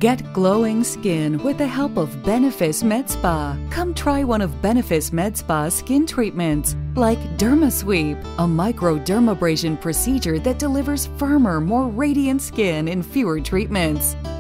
Get glowing skin with the help of Benefice Med Spa. Come try one of Benefice Med Spa's skin treatments, like DermaSweep, a microdermabrasion procedure that delivers firmer, more radiant skin in fewer treatments.